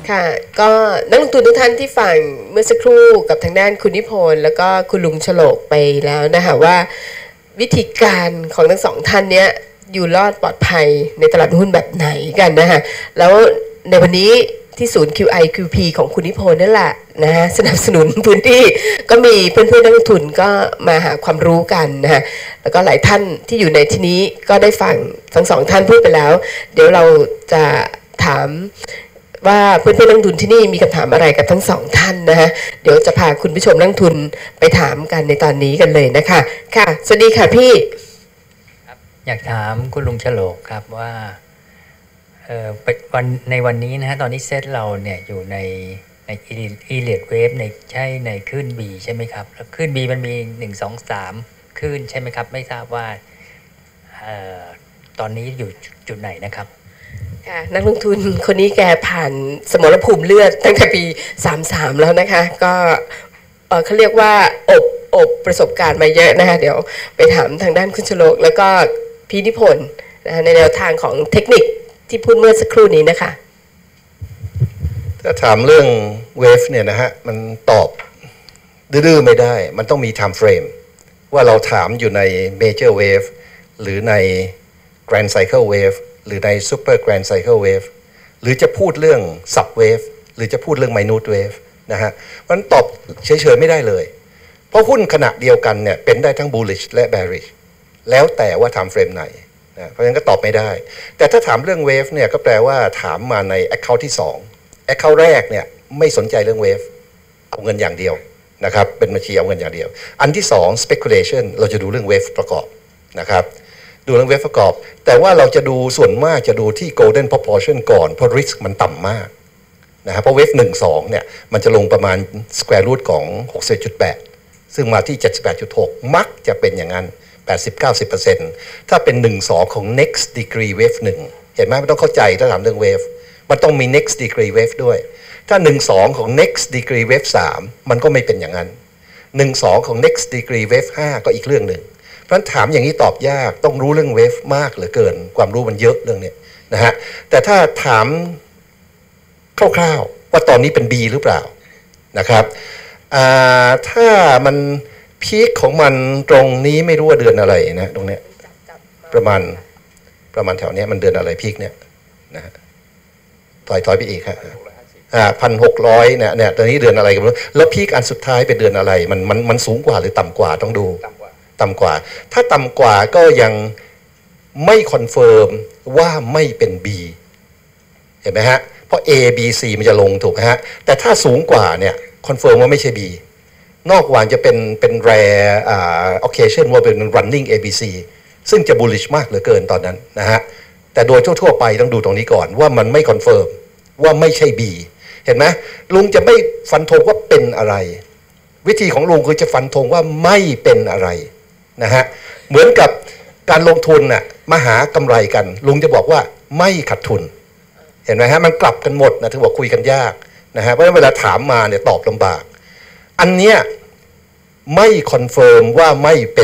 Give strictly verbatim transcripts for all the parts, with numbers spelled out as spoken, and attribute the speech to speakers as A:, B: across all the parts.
A: ค่ะก็นักลงทุนทุกท่านที่ฟังเมื่อสักครู่กับทางด้านคุณนิพนธ์แล้วก็คุณลุงฉลกไปแล้วนะคะว่าวิธีการของทั้งสองท่านเนี้ยอยู่รอดปลอดภัยในตลาดหุ้นแบบไหนกันนะคะแล้วในวันนี้ที่ศูนย์ คิว ไอ คิว พี ของคุณนิพนธ์นั่นแหละนะฮะสนับสนุนพื้นที่ก็มีเพื่อนๆนักลงทุนก็มาหาความรู้กันนะฮะแล้วก็หลายท่านที่อยู่ในที่นี้ก็ได้ฟังทั้งสองท่านพูดไปแล้วเดี๋ยวเราจะถามว่าเพื่อนๆนักลงทุนที่นี่มีคำถามอะไรกับทั้งสองท่านนะฮะเดี๋ยวจะพาคุณผู้ชมนักลงทุนไปถามกันในตอนนี้กันเลยนะคะค่ะสวัสดีค่ะพี่
B: ครับอยากถามคุณลุงฉลกครับว่าเอ่อวันในวันนี้นะฮะตอนนี้เซตเราเนี่ยอยู่ในในอีเลียดเวฟในใช่ในคลื่น B ใช่ไหมครับแล้วคลื่น B มันมีหนึ่ง สอง สามคลื่นใช่ไหมครับไม่ทราบว่าเอ่อตอนนี้อยู่จุดไหนนะครับ
A: ค่ะนักลงทุนคนนี้แกผ่านสมรภูมิเลือดตั้งแต่ปีสามสิบสามแล้วนะคะก็เอ่อเขาเรียกว่าอบอบประสบการณ์มาเยอะนะคะเดี๋ยวไปถามทางด้านคุณฉลกแล้วก็พี่นิพนธ์นะในแนวทางของเทคนิคที่พูดเมื่อสักครู่นี้นะคะ
C: ถ้าถามเรื่องเวฟเนี่ยนะฮะมันตอบดื้อๆไม่ได้มันต้องมี time frame ว่าเราถามอยู่ใน major wave หรือใน grand cycle wave หรือใน super grand cycle wave หรือจะพูดเรื่อง sub wave หรือจะพูดเรื่อง minute wave นะฮะมันตอบเฉยๆไม่ได้เลยเพราะหุ้นขณะเดียวกันเนี่ยเป็นได้ทั้ง bullish และ bearish แล้วแต่ว่า time frame ไหนนะเพราะฉะนั้นก็ตอบไม่ได้แต่ถ้าถามเรื่อง wave เนี่ยก็แปลว่าถามมาใน account ที่สองaccount แรกเนี่ยไม่สนใจเรื่อง wave เอาเงินอย่างเดียวนะครับเป็นบัญชีเอาเงินอย่างเดียวอันที่สอง speculation เราจะดูเรื่อง wave ประกอบนะครับดูเรื่อง wave ประกอบแต่ว่าเราจะดูส่วนมากจะดูที่ golden proportion ก่อนเพราะ risk มันต่ำมากนะครับเพราะ wave หนึ่ง สองเนี่ยมันจะลงประมาณ square root ของ หกสิบเอ็ดจุดแปด ซึ่งมาที่ เจ็ดสิบแปดจุดหก มักจะเป็นอย่างนั้น แปดสิบถึงเก้าสิบเปอร์เซ็นต์ ถ้าเป็นหนึ่ง สองของ next degree wave หนึ่งเห็นไหมไม่ต้องเข้าใจถ้าถามเรื่อง wave มันต้องมี next degree wave ด้วยถ้าหนึ่ง สองของ next degree wave สามมันก็ไม่เป็นอย่างนั้นหนึ่ง สองของ next degree wave ห้าก็อีกเรื่องหนึ่งเพราะฉะนั้นถามอย่างนี้ตอบยากต้องรู้เรื่อง wave มากเหลือเกินความรู้มันเยอะเรื่องนี้นะฮะแต่ถ้าถามคร่าวๆว่าตอนนี้เป็น B หรือเปล่านะครับถ้ามันพีคของมันตรงนี้ไม่รู้ว่าเดือนอะไรนะตรงเนี้ยประมาณประมาณแถวเนี้ยมันเดือนอะไรพีคเนี่ยนะฮะถอยถอยไปอีกฮะอ่าพันหกร้อยเนี่ยเนี่ยตอนนี้เดือนอะไรกันแล้วพีคอันสุดท้ายเป็นเดือนอะไรมันมันมันสูงกว่าหรือต่ำกว่าต้องดูต่ำกว่าถ้าต่ำกว่าก็ยังไม่คอนเฟิร์มว่าไม่เป็น B เห็นไหมฮะเพราะ A B C มันจะลงถูกไหมฮะแต่ถ้าสูงกว่าเนี่ยคอนเฟิร์มว่าไม่ใช่ B นอกจากจะเป็นเป็น rare อ่า occasion ว่าเป็น running เอ บี ซี ซึ่งจะ bullish มากเหลือเกินตอนนั้นนะฮะแต่โดยทั่วๆไปต้องดูตรงนี้ก่อนว่ามันไม่คอนเฟิร์มว่าไม่ใช่ B เห็นไหมลุงจะไม่ฟันธงว่าเป็นอะไรวิธีของลุงคือจะฟันธงว่าไม่เป็นอะไรนะฮะเหมือนกับการลงทุนน่ะมาหากำไรกันลุงจะบอกว่าไม่ขาดทุนเห็นไหมฮะมันกลับกันหมดนะถึงบอกคุยกันยากนะฮะเพราะฉะนั้นเวลาถามมาเนี่ยตอบลำบากอันเนี้ยไม่คอนเฟิร์มว่าไม่เป็น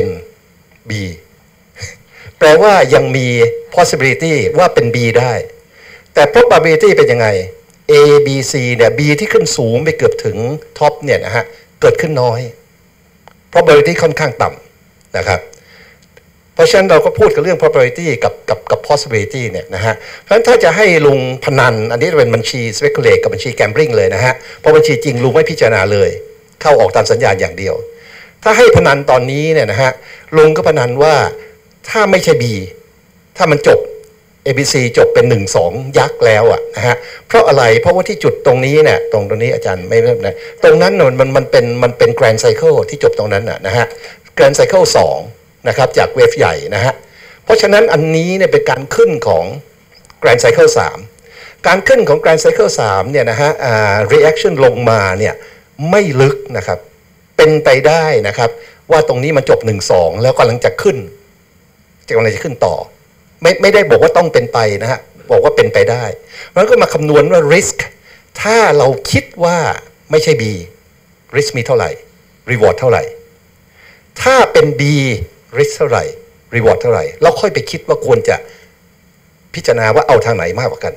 C: B แปลว่ายังมี possibility ว่าเป็น B ได้แต่ probability เป็นยังไง A B C เนี่ย B ที่ขึ้นสูงไปเกือบถึงท็อปเนี่ยนะฮะเกิดขึ้นน้อย probability ค่อนข้างต่ำนะครับเพราะฉะนั้นเราก็พูดกันเรื่อง probability กับกับกับ possibility เนี่ยนะฮะเพราะฉะนั้นถ้าจะให้ลุงพนันอันนี้เป็นบัญชี speculate กับบัญชี gambling เลยนะฮะเพราะบัญชีจริงลุงไม่พิจารณาเลยเข้าออกตามสัญญาณอย่างเดียวถ้าให้พนันตอนนี้เนี่ยนะฮะลุงก็พนันว่าถ้าไม่ใช่ B ถ้ามันจบ เอ บี ซี จบเป็นหนึ่ง สองยักษ์แล้วอ่ะนะฮะเพราะอะไรเพราะว่าที่จุดตรงนี้เนี่ยตรงตรงนี้อาจารย์ไม่ไม่นะตรงนั้นมันมันเป็นมันเป็น grand cycle ที่จบตรงนั้นน่ะนะฮะ grand cycle สองนะครับจากเวฟใหญ่นะฮะเพราะฉะนั้นอันนี้เนี่ยเป็นการขึ้นของ grand cycle สามการขึ้นของ grand cycle สามเนี่ยนะฮะอ่า reaction ลงมาเนี่ยไม่ลึกนะครับเป็นไปได้นะครับว่าตรงนี้มันจบหนึ่ง สองแล้วกำลังจะขึ้นจะกำลังจะขึ้นต่อไม่ไม่ได้บอกว่าต้องเป็นไปนะฮะบอกว่าเป็นไปได้มันก็มาคำนวณว่า risk ถ้าเราคิดว่าไม่ใช่ B risk มีเท่าไหร่ reward เท่าไหร่ถ้าเป็น B risk เท่าไหร่ reward เท่าไหร่เราค่อยไปคิดว่าควรจะพิจารณาว่าเอาทางไหนมากกว่ากัน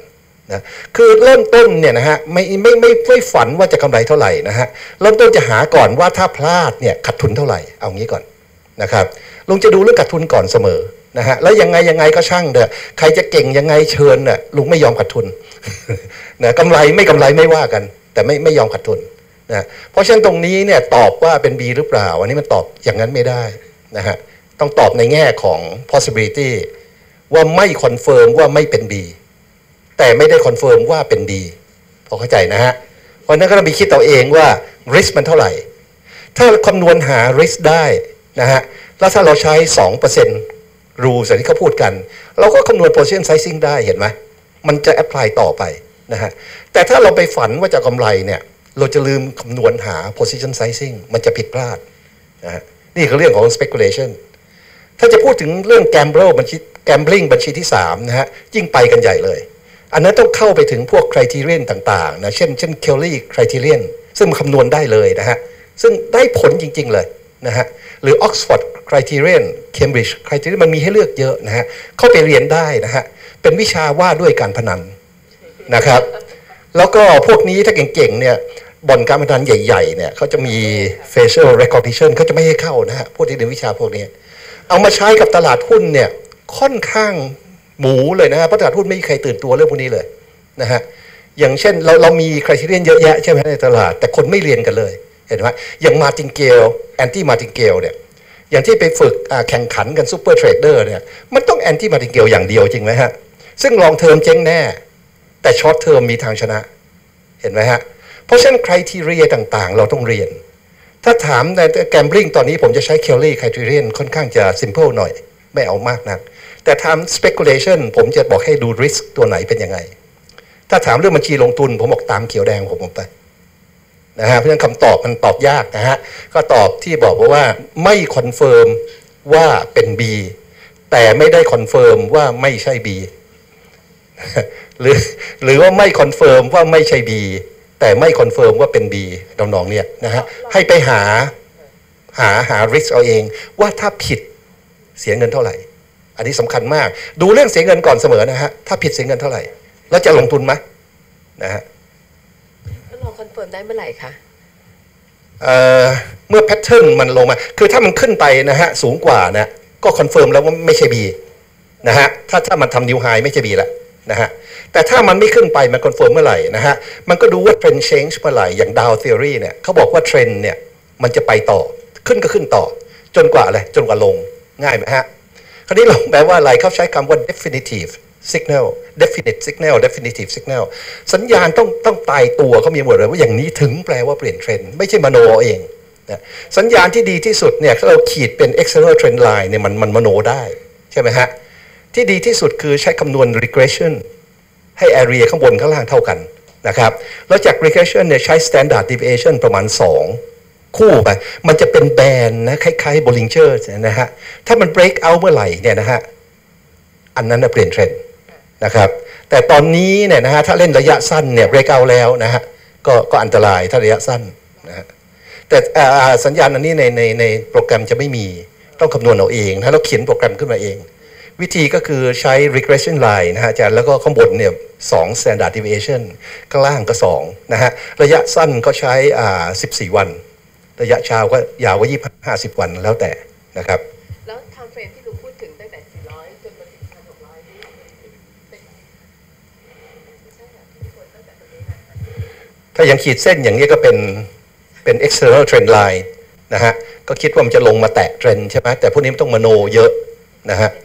C: นะคือเริ่มต้นเนี่ยนะฮะไม่ไม่ไม่ไม่ฝันว่าจะกำไรเท่าไหร่นะฮะเริ่มต้นจะหาก่อนว่าถ้าพลาดเนี่ยขาดทุนเท่าไหร่เอางี้ก่อนนะครับลุงจะดูเรื่องขาดทุนก่อนเสมอนะฮะแล้วยังไงยังไงก็ช่างเถอะใครจะเก่งยังไงเชิญน่ะลุงไม่ยอมขาดทุน นะกำไรไม่กำไรไม่ว่ากันแต่ไม่ไม่ยอมขาดทุนนะเพราะฉะนั้นตรงนี้เนี่ยตอบว่าเป็น B หรือเปล่าอันนี้มันตอบอย่างนั้นไม่ได้นะฮะต้องตอบในแง่ของ possibility ว่าไม่คอนเฟิร์มว่าไม่เป็น B แต่ไม่ได้คอนเฟิร์มว่าเป็น D พอเข้าใจนะฮะเพราะนั้นก็ต้องไปคิดเอาเองว่า risk มันเท่าไหร่ถ้าคำนวณหา risk ได้นะฮะแล้วถ้าเราใช้ สองเปอร์เซ็นต์ rules ที่เขาพูดกันเราก็คำนวณ position sizing ได้เห็นไหมมันจะ apply ต่อไปนะฮะแต่ถ้าเราไปฝันว่าจะกำไรเนี่ยเราจะลืมคำนวณหา position sizing มันจะผิดพลาดนะฮะนี่คือเรื่องของ speculation ถ้าจะพูดถึงเรื่อง gamble บัญชี gambling บัญชีที่สามนะฮะยิ่งไปกันใหญ่เลยอันนั้นต้องเข้าไปถึงพวก criterion ต่างๆนะเช่นเช่น Kelly criterion ซึ่งคำนวณได้เลยนะฮะซึ่งได้ผลจริงๆเลยนะฮะหรือ Oxford criterion Cambridge criterion มันมีให้เลือกเยอะนะฮะเข้าไปเรียนได้นะฮะเป็นวิชาว่าด้วยการพนันนะครับแล้วก็พวกนี้ถ้าเก่งๆเนี่ยบ่อนการพนันใหญ่ๆเนี่ยเขาจะมี facial recognition เขาจะไม่ให้เข้านะฮะพวกที่เรียนวิชาพวกนี้เอามาใช้กับตลาดหุ้นเนี่ยค่อนข้างหมูเลยนะฮะเพราะตลาดหุ้นไม่มีใครตื่นตัวเรื่องพวกนี้เลยนะฮะอย่างเช่นเราเรามี criterion เยอะแยะใช่ไหมในตลาดแต่คนไม่เรียนกันเลยเห็นไหมอย่าง martingale anti martingale เนี่ยอย่างที่ไปฝึกแข่งขันกัน super trader เนี่ยมันต้อง anti martingale อย่างเดียวจริงไหมฮะซึ่ง long term เจ๊งแน่แต่ short term มีทางชนะเห็นไหมฮะเพราะฉะนั้น criteria ต่างๆเราต้องเรียนถ้าถามใน gambling ตอนนี้ผมจะใช้ Kelly criterion ค่อนข้างจะ simple หน่อยไม่เอามากนักแต่ถาม speculation ผมจะบอกให้ดู risk ตัวไหนเป็นยังไงถ้าถามเรื่องบัญชีลงทุนผมบอกตามเขียวแดงผมไปนะฮะเพราะฉะนั้นคำตอบมันตอบยากนะฮะก็ตอบที่บอกว่าไม่คอนเฟิร์มว่าเป็น B แต่ไม่ได้คอนเฟิร์มว่าไม่ใช่ B หรือหรือว่าไม่คอนเฟิร์มว่าไม่ใช่ B แต่ไม่คอนเฟิร์มว่าเป็น B น้องๆเนี่ยนะฮะให้ไปหาหาหา risk เอาเองว่าถ้าผิดเสียเงินเท่าไหร่อันนี้สำคัญมากดูเรื่องเสียเงินก่อนเสมอนะฮะถ้าผิดเสียเงินเท่าไหร่แล้วจะลงทุนไหมนะฮะ
A: แล้วเราคอนเฟิร์มได้เมื่อไหร่คะ
C: เอ่อเมื่อแพทเทิร์นมันลงมาคือถ้ามันขึ้นไปนะฮะสูงกว่านะก็คอนเฟิร์มแล้วว่าไม่ใช่ B นะฮะถ้าถ้ามันทำนิวไฮไม่ใช่ B ละนะฮะแต่ถ้ามันไม่ขึ้นไปมันคอนเฟิร์มเมื่อไหร่นะฮะมันก็ดูว่าเทรนด์ change เมื่อไหร่อย่าง Dow Theory เนี่ยเขาบอกว่าเทรนด์เนี่ยมันจะไปต่อขึ้นก็ขึ้นต่อจนกว่าอะไรจนกว่าลงง่ายไหมฮะคราวนี้ลงแปลว่าอะไรเขาใช้คำว่า definitive signal definite signal definitive signal สัญญาณต้องต้องตายตัวเขามีหมดเลยว่าอย่างนี้ถึงแปลว่าเปลี่ยนเทรนด์ไม่ใช่มโนเองนะสัญญาณที่ดีที่สุดเนี่ยถ้าเราขีดเป็น external trend line เนี่ยมันมันมโนได้ใช่ไหมฮะที่ดีที่สุดคือใช้คำนวณ regression ให้ area ข้างบนข้างล่างเท่ากันนะครับแล้วจาก regression เนี่ยใช้ standard deviation ประมาณสองคู่ไปมันจะเป็นแบนนะคล้ายๆ Bollinger นะฮะถ้ามัน break out เมื่อไหร่เนี่ยนะฮะอันนั้นนะเปลี่ยนเทรนด์นะครับแต่ตอนนี้เนี่ยนะฮะถ้าเล่นระยะสั้นเนี่ย break out แล้วนะฮะก็ก็อันตรายถ้าระยะสั้นนะฮะแต่สัญญาณอันนี้ในในในโปรแกรมจะไม่มีต้องคำนวณเอาเองถ้าเราเขียนโปรแกรมขึ้นมาเองวิธีก็คือใช้ regression line นะฮะอาจารย์แล้วก็ข้างบนเนี่ยสอง standard deviation ข้างล่างก็สองนะฮะระยะสั้นก็ใช้อ่าสิบสี่วันระยะเช้าก็ยาวกว่ายี่สิบห้าสิบวันแล้วแต่นะครับ
A: แล้ว time frame ที่ลุงพูดถึงตั้งแต่สี่ร้อยจนมาถึงหนึ่งพันหกร้อยนี่เป็นไม่ใช่แบบที่คนตั้งแต่ตรงนี้นะ
C: ถ้ายังขีดเส้นอย่างนี้ก็เป็นเป็น external trend line นะฮะก็คิดว่ามันจะลงมาแตะเทรนด์ใช่ไหมแต่พวกนี้มันต้องมโนเยอะนะฮะ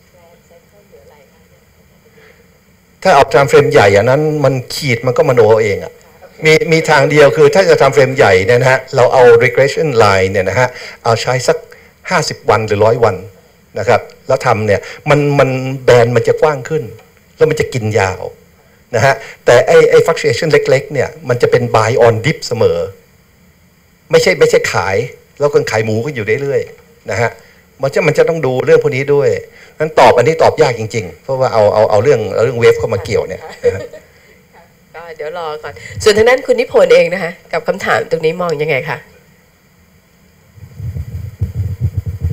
C: ถ้าเอาทำเฟรมใหญ่อันนั้นมันขีดมันก็มโนเองอ่ะมีมีทางเดียวคือถ้าจะทำเฟรมใหญ่เนี่ยนะฮะเราเอา regression line เนี่ยนะฮะเอาใช้สักห้าสิบวันหรือร้อยวันนะครับแล้วทำเนี่ยมันมันแบนมันจะกว้างขึ้นแล้วมันจะกินยาวนะฮะแต่ไอไอ fluctuation เล็กๆเนี่ยมันจะเป็น buy on dip เสมอไม่ใช่ไม่ใช่ขายแล้วคนขายหมูก็อยู่เรื่อยๆนะฮะมันจะมันจะต้องดูเรื่องพวกนี้ด้วยนั้นตอบอันนี้ตอบยากจริงๆเพราะว่าเอาเอาเอาเรื่องเอาเรื่องเวฟเข้ามาเกี่ยวเนี่ย
A: ก็เดี๋ยวรอก่อนส่วนทางด้านคุณนิพนธ์เองนะคะกับคำถามตรงนี้มองยังไงคะ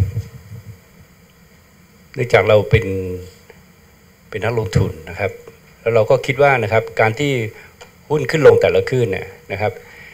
D: เนื่องจากเราเป็นเป็นนักลงทุนนะครับแล้วเราก็คิดว่านะครับการที่หุ้นขึ้นลงแต่ละคืนเนี่ยนะครับ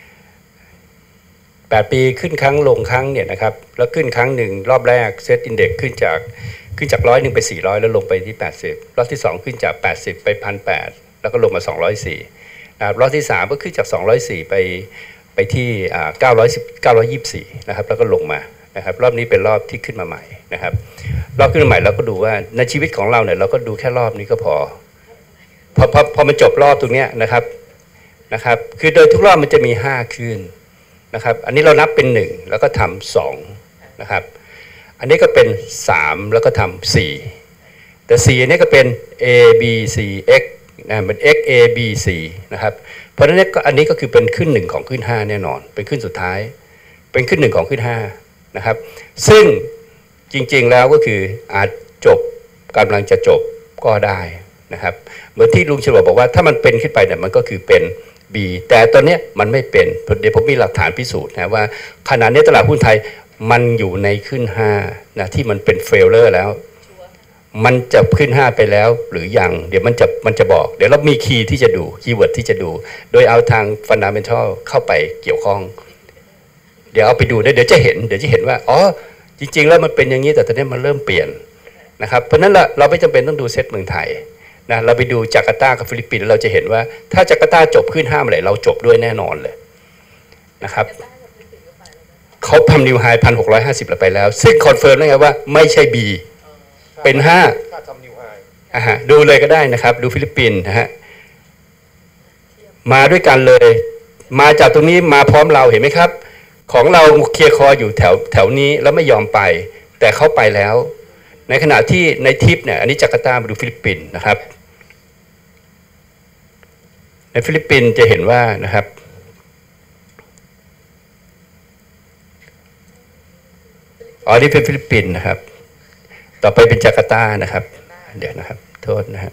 D: แปดปีขึ้นครั้งลงครั้งเนี่ยนะครับแล้วขึ้นครั้งหนึ่งรอบแรกเซตอินเด็กซ์ขึ้นจากขึ้นจากร้อยหนึ่งไปสี่ร้อยแล้วลงไปที่แปดสิบรอบที่สองขึ้นจากแปดสิบไปพันแปดแล้วก็ลงมาสองร้อยสี่นะครับรอบที่สามก็ขึ้นจากสองร้อยสี่ไปไปที่เก้าร้อยสิบเก้าร้อยยี่สิบสี่นะครับแล้วก็ลงมานะครับรอบนี้เป็นรอบที่ขึ้นมาใหม่นะครับรอบขึ้นมาใหม่เราก็ดูว่าในชีวิตของเราเนี่ยเราก็ดูแค่รอบนี้ก็พอพอพอพอมันจบรอบตรงเนี้ยนะครับนะครับคือโดยทุกรอบมันจะมีห้าคืนนะครับอันนี้เรานับเป็นหนึ่งแล้วก็ทำสองนะครับอันนี้ก็เป็นสามแล้วก็ทำสี่แต่สี่อันนี้ก็เป็น A B C X นะเป็น X A B C นะครับเพราะฉะนั้นอันนี้ก็คือเป็นขึ้นหนึ่งของขึ้นห้าแน่นอนเป็นขึ้นสุดท้ายเป็นขึ้นหนึ่งของขึ้นห้านะครับซึ่งจริงๆแล้วก็คืออาจจบกำลังจะจบก็ได้นะครับเหมือนที่ลุงฉลองบอกว่าถ้ามันเป็นขึ้นไปเนี่ยมันก็คือเป็น B แต่ตอนนี้มันไม่เป็นเดี๋ยวผมมีหลักฐานพิสูจน์นะว่าขณะนี้ตลาดหุ้นไทยมันอยู่ในขึ้นห้านะที่มันเป็นเฟลเลอร์แล้วมันจะขึ้นห้าไปแล้วหรือยังเดี๋ยวมันจะมันจะบอกเดี๋ยวเรามีคีย์ที่จะดูคีย์เวิร์ดที่จะดูโดยเอาทางฟันดาเมนทัลเข้าไปเกี่ยวข้องเดี๋ยวเอาไปดูเดี๋ยวจะเห็นเดี๋ยวจะเห็นว่าอ๋อจริงๆแล้วมันเป็นอย่างนี้แต่ตอนนี้มันเริ่มเปลี่ยนนะครับเพราะนั้นเราเราไม่จำเป็นต้องดูเซตเมืองไทยนะเราไปดูจาการ์ตากับฟิลิปปินส์เราจะเห็นว่าถ้าจาการ์ตาจบขึ้นห้าเมื่อไหร่เราจบด้วยแน่นอนเลยนะครับเขาทำนิวไฮพันหกร้อยห้าสิบเราไปแล้วซึ่งคอนเฟิร์มได้ไงว่าไม่ใช่ B เป็นห้าอ่าฮะดูเลยก็ได้นะครับดูฟิลิปปินส์นะฮะมาด้วยกันเลยมาจากตรงนี้มาพร้อมเราเห็นไหมครับของเราเคลียร์คออยู่แถวแถวนี้แล้วไม่ยอมไปแต่เขาไปแล้วในขณะที่ในทิปเนี่ยอันนี้จาการ์ตามาดูฟิลิปปินส์นะครับในฟิลิปปินส์จะเห็นว่านะครับอ๋อนี่เป็นฟิลิปปินส์นะครับต่อไปเป็นจาการ์ตานะครับเดี๋ยวนะครับโทษนะฮะ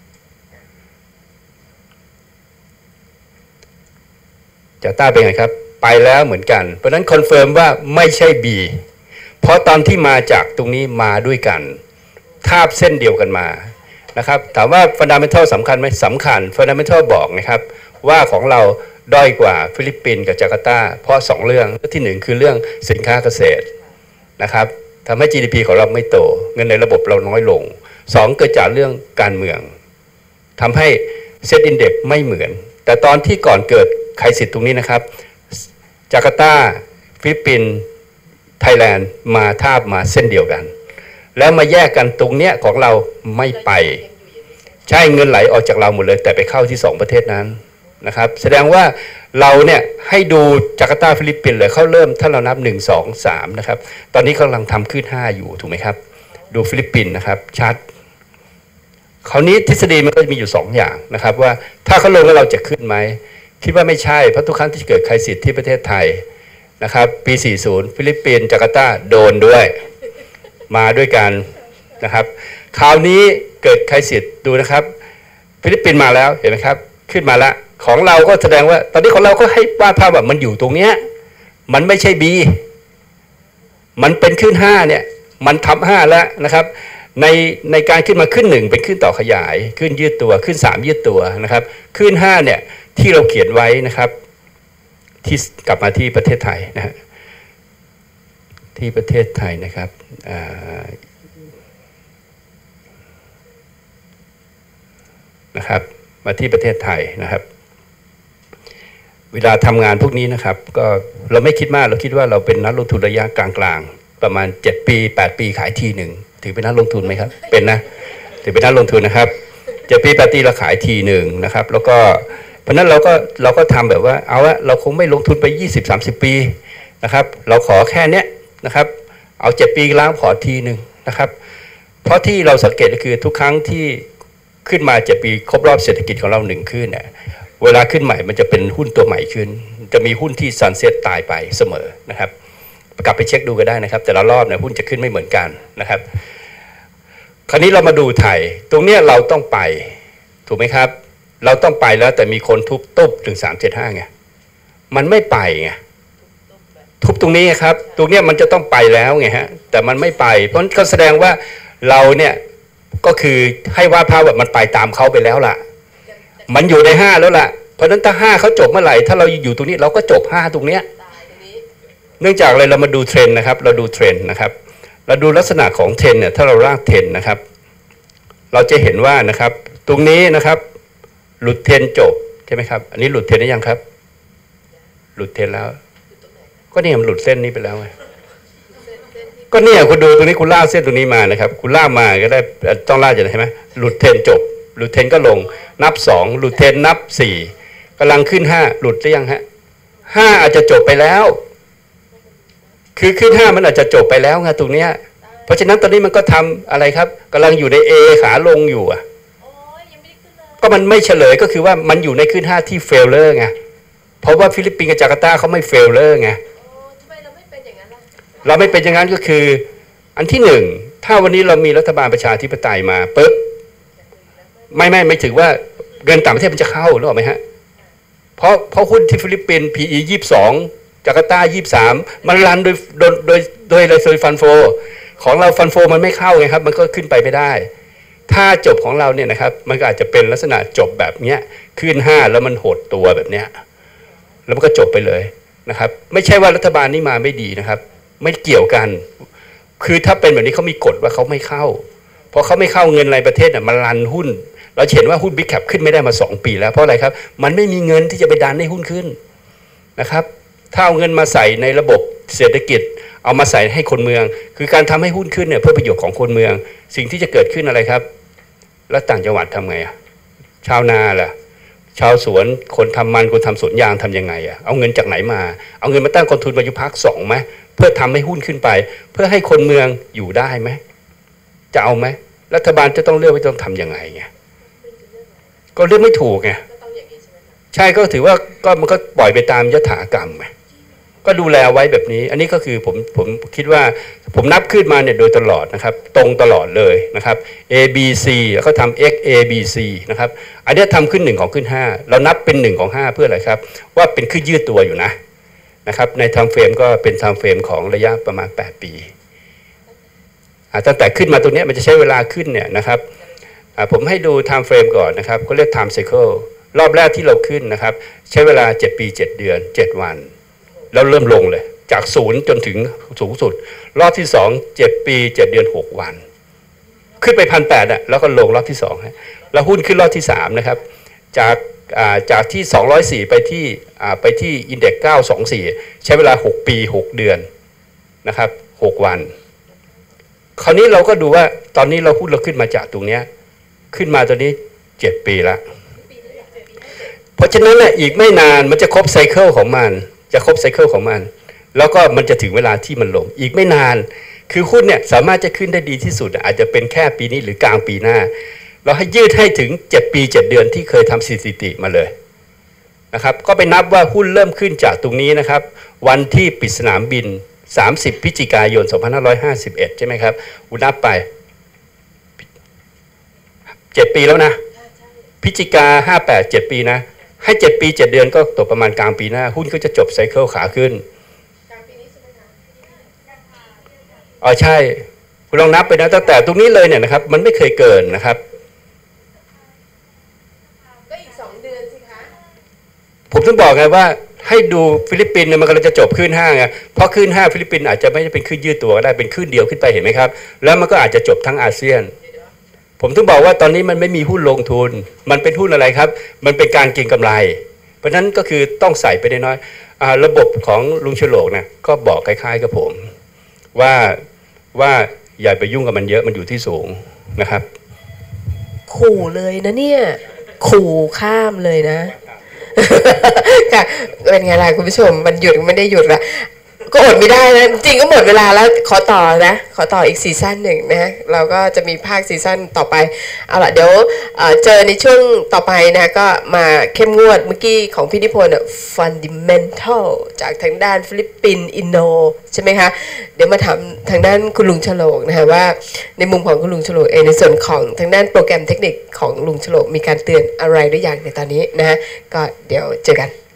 D: จาการ์ตาเป็นไงครับไปแล้วเหมือนกันเพราะนั้นคอนเฟิร์มว่าไม่ใช่ B เพราะตอนที่มาจากตรงนี้มาด้วยกันทาบเส้นเดียวกันมานะครับถามว่าฟันดาเมนทัลสำคัญไหมสำคัญฟันดาเมนทัลบอกนะครับว่าของเราด้อยกว่าฟิลิปปินส์กับจาการ์ตาเพราะสองเรื่องที่หนึ่งคือเรื่องสินค้าเกษตรนะครับทำให้ จี ดี พี ของเราไม่โตเงินในระบบเราน้อยลงสองเกิดจากเรื่องการเมืองทำให้เซตอินเด็กซ์ไม่เหมือนแต่ตอนที่ก่อนเกิดไครซิสตรงนี้นะครับจาการ์ตาฟิลิปปินส์ไทยแลนด์มาทาบมาเส้นเดียวกันแล้วมาแยกกันตรงเนี้ยของเราไม่ไปใช่เงินไหลออกจากเราหมดเลยแต่ไปเข้าที่สองประเทศนั้นนะครับแสดงว่าเราเนี่ยให้ดูจาการ์ตาฟิลิปปินส์เลยเขาเริ่มถ้าเรานับหนึ่ง สอง สามนะครับตอนนี้เขากำลังทำขึ้นห้าอยู่ถูกไหมครับดูฟิลิปปินส์นะครับชัดคราวนี้ทฤษฎีมันก็จะมีอยู่สองอย่างนะครับว่าถ้าเขาลงแล้วเราจะขึ้นไหมคิดว่าไม่ใช่เพราะทุกครั้งที่เกิดไครซิสที่ประเทศไทยนะครับปีสี่สิบฟิลิปปินส์จาการ์ตาโดนด้วยมาด้วยกันนะครับคราวนี้เกิดไครซิสดูนะครับฟิลิปปินส์มาแล้วเห็นไหมครับขึ้นมาแล้วของเราก็แสดงว่าตอนนี้ของเราก็ให้วาดภาพแบบมันอยู่ตรงเนี้ยมันไม่ใช่ B มันเป็นขึ้นห้าเนี่ยมันทับห้าแล้วนะครับในในการขึ้นมาขึ้นหนึ่งเป็นขึ้นต่อขยายขึ้นยืดตัวขึ้นสามยืดตัวนะครับขึ้นห้าเนี่ยที่เราเขียนไว้นะครับที่กลับมาที่ประเทศไทยนะฮะที่ประเทศไทยนะครับนะครับมาที่ประเทศไทยนะครับเวลาทำงานพวกนี้นะครับก็เราไม่คิดมากเราคิดว่าเราเป็นนักลงทุนระยะกลางๆประมาณเจ็ดปีแปดปีขายทีหนึ่งถือเป็นนักลงทุนไหมครับเป็นนะถือเป็นนักลงทุนนะครับเจ็ดปีแปดปีเราขายทีหนึ่งนะครับแล้วก็เพราะนั้นเราก็เราก็ทำแบบว่าเอาละเราคงไม่ลงทุนไป ยี่สิบ สามสิบ ปีนะครับเราขอแค่เนี้ยนะครับเอาเจ็ดปีล้างพอร์ตทีหนึ่งนะครับเพราะที่เราสังเกตก็คือทุกครั้งที่ขึ้นมาเจ็ดปีครบรอบเศรษฐกิจของเราหนึ่งขึ้นเนี่ยเวลาขึ้นใหม่มันจะเป็นหุ้นตัวใหม่ขึ้นจะมีหุ้นที่ซันเซ็ตตายไปเสมอนะครับกลับไปเช็คดูก็ได้นะครับแต่ละรอบเนี่ยหุ้นจะขึ้นไม่เหมือนกันนะครับคราวนี้เรามาดูไทยตรงเนี้ยเราต้องไปถูกไหมครับเราต้องไปแล้วแต่มีคนทุบตุ๊บถึงสามเจ็ดห้าไงมันไม่ไปไงทุบตรงนี้ครับตรงเนี้ยมันจะต้องไปแล้วไงฮะแต่มันไม่ไปเพราะก็แสดงว่าเราเนี่ยก็คือให้วาดภาพแบบมันไปตามเขาไปแล้วล่ะมันอยู่ในห้าแล้วล่ะเพราะฉะนั้นถ้าห้าเขาจบเมื่อไหร่ถ้าเราอยู่ตรงนี้เราก็จบห้าตรงเนี้ยเนื่องจากอะไรเรามาดูเทรนด์นะครับเราดูเทรนด์นะครับเราดูลักษณะของเทรนด์เนี่ยถ้าเราลากเทรนด์นะครับเราจะเห็นว่านะครับตรงนี้นะครับหลุดเทรนด์จบใช่ไหมครับอันนี้หลุดเทรนด์ได้ยังครับหลุดเทรนด์แล้วก็เนี่ยมันหลุดเส้นนี้ไปแล้วไงก็เนี่ยคุณดูตรงนี้คุณลากเส้นตรงนี้มานะครับคุณลากมาก็ได้ต้องลากอย่างไรใช่ไหมหลุดเทรนด์จบหลุดเทรนด์ก็ลงนับสองหลุดเทรนด์นับสี่กำลังขึ้นห้าหลุดหรือยังฮะห้าอาจจะจบไปแล้วคือขึ้นห้ามันอาจจะจบไปแล้วไงตรงเนี้ยเพราะฉะนั้นตอนนี้มันก็ทำอะไรครับกำลังอยู่ใน A ขาลงอยู่อ่ะก็มันไม่เฉลยก็คือว่ามันอยู่ในขึ้นห้าที่เฟลเลอร์ไงเพราะว่าฟิลิปปินส์กับจาการ์ตาเขาไม่เฟลเลอร์ไงเราไม่เป็นอย่างนั้นก็คืออันที่หนึ่งถ้าวันนี้เรามีรัฐบาลประชาธิปไตยมาปุ๊บไม่ไม่ไม่ถือว่าเงินต่างประเทศมันจะเข้าหรือเปล่าไหมฮะเพราะเพราะหุ้นที่ฟิลิปปินส์ พี อี ยี่สิบสองจาการ์ตายี่สิบสามมันรันโดยโดยโดยโดยอะไรโดยฟันโฟของเราฟันโฟมันไม่เข้าไงครับมันก็ขึ้นไปไม่ได้ถ้าจบของเราเนี่ยนะครับมันก็อาจจะเป็นลักษณะจบแบบเนี้ยขึ้นห้าแล้วมันหดตัวแบบเนี้ยแล้วมันก็จบไปเลยนะครับไม่ใช่ว่ารัฐบาลนี้มาไม่ดีนะครับไม่เกี่ยวกันคือถ้าเป็นแบบนี้เขามีกฎว่าเขาไม่เข้าพอเขาไม่เข้าเงินรายประเทศน่ะมันรันหุ้นเราเห็นว่าหุ้นบิ๊กแคปขึ้นไม่ได้มาสองปีแล้วเพราะอะไรครับมันไม่มีเงินที่จะไปดันให้หุ้นขึ้นนะครับถ้าเอาเงินมาใส่ในระบบเศรษฐกิจเอามาใส่ให้คนเมืองคือการทำให้หุ้นขึ้นเนี่ยเพื่อประโยชน์ของคนเมืองสิ่งที่จะเกิดขึ้นอะไรครับแล้วต่างจังหวัดทำไงอ่ะชาวนาล่ะชาวสวนคนทำมันคนทำสวนยางทำยังไงอ่ะเอาเงินจากไหนมาเอาเงินมาตั้งกองทุนมายุพักสองไหมเพื่อทำให้หุ้นขึ้นไปเพื่อให้คนเมืองอยู่ได้ไหมจะเอาไหมรัฐบาลจะต้องเลือกว่าต้องทำยังไงไงก็เลือกไม่ถูกไงใช่ก็ถือว่าก็มันก็ปล่อยไปตามยถากรรมไงก็ดูแลไว้แบบนี้อันนี้ก็คือผมผมคิดว่าผมนับขึ้นมาเนี่ยโดยตลอดนะครับตรงตลอดเลยนะครับ A B C แล้วก็ทำ X A B C นะครับอันนี้ทำขึ้นหนึ่งของขึ้นห้าเรานับเป็นหนึ่งของห้าเพื่ออะไรครับว่าเป็นขึ้นยืดตัวอยู่นะนะครับในไทม์เฟรมก็เป็นไทม์เฟรมของระยะประมาณแปดปีตั้งแต่ขึ้นมาตรงนี้มันจะใช้เวลาขึ้นเนี่ยนะครับผมให้ดูไทม์เฟรมก่อนนะครับเขาเรียก time cycle รอบแรกที่เราขึ้นนะครับใช้เวลาเจ็ดปีเจ็ดเดือนเจ็ดวันแล้วเริ่มลงเลยจากศูนย์จนถึงสูงสุดรอบที่สองเจ็ดปีเจ็ดเดือนหกวันขึ้นไปพันแปดอ่ะแล้วก็ลงรอบที่สองฮะแล้วหุ้นขึ้นรอบที่สามนะครับจากจากที่สองร้อยสี่ไปที่ไปที่อินเด็กซ์เก้าสองสี่ใช้เวลาหกปีหกเดือนนะครับหกวันคราวนี้เราก็ดูว่าตอนนี้เราหุ้นเราขึ้นมาจากตรงเนี้ยขึ้นมาตอนนี้เจ็ดปีละเพราะฉะนั้นเนี่ยอีกไม่นานมันจะครบไซเคิลของมันจะครบไซเคิลของมันแล้วก็มันจะถึงเวลาที่มันลงอีกไม่นานคือหุ้นเนี่ยสามารถจะขึ้นได้ดีที่สุดอาจจะเป็นแค่ปีนี้หรือกลางปีหน้าเราให้ยืดให้ถึงเจ็ดปีเจ็ดเดือนที่เคยทำสถิติมาเลยนะครับก็ไปนับว่าหุ้นเริ่มขึ้นจากตรงนี้นะครับวันที่ปิดสนามบินสามสิบพฤศจิกายนสองพันห้าร้อยห้าสิบเอ็ดใช่ไหมครับอุนับไปเจ็ดปีแล้วนะพฤศจิกาห้าแปด เจ็ดปีนะให้เจ็ดปีเจ็ดเดือนก็ตกประมาณกลางปีหน้าหุ้นก็จะจบไซเคิลขาขึ้นกลางปีนี้ใช่ไหมคะอ๋อใช่คุณลองนับไปนะตั้งแต่ตรงนี้เลยเนี่ยนะครับมันไม่เคยเกินนะครับก็อีกสองเดือนสิคะผมต้องบอกไงว่าให้ดูฟิลิปปินส์เนี่ยมันกำลังจะจบขึ้นห้าไงเพราะขึ้นห้าฟิลิปปินส์อาจจะไม่ได้เป็นขึ้นยืดตัวก็ได้เป็นขึ้นเดียวขึ้นไปเห็นไหมครับแล้วมันก็อาจจะจบทั้งอาเซียนผมถึงบอกว่าตอนนี้มันไม่มีหุ้นลงทุนมันเป็นหุ้นอะไรครับมันเป็นการเก็งกำไรเพราะฉะนั้นก็คือต้องใส่ไปได้น้อยระบบของลุงฉลกนะก็บอกคล้ายๆกับผมว่าว่าอย่าไปยุ่งกับมันเยอะมันอยู่ที่สูงนะครับ
A: ขู่เลยนะเนี่ยขู่ข้ามเลยนะค่ะเป็นไงล่ะคุณผู้ชมมันหยุดไม่ได้หยุดละก็อดไม่ได้นะจริงก็หมดเวลาแล้วขอต่อนะขอต่ออีกซีซั่นหนึ่งนะเราก็จะมีภาคซีซั่นต่อไปเอาล่ะเดี๋ยวเจอในช่วงต่อไปนะก็มาเข้มงวดเมื่อกี้ของพี่นิพนธ์ fundamental จากทางด้านฟิลิปปินส์อินโดใช่ไหมคะเดี๋ยวมาถามทางด้านคุณลุงฉลกนะคะว่าในมุมของคุณลุงฉลกเองในส่วนของทางด้านโปรแกรมเทคนิคของลุงฉลกมีการเตือนอะไรหรือยังในตอนนี้นะก็เดี๋ยวเจอกัน